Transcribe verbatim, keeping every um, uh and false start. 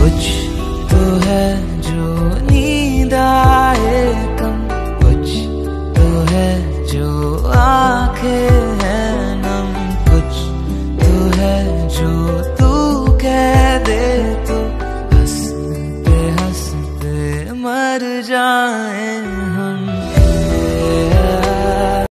कुछ तो है जो नींद आए कम, कुछ तो है जो आंखें हैं नम, कुछ तो है जो तू कह दे तो हंसते हंसते मर जाए।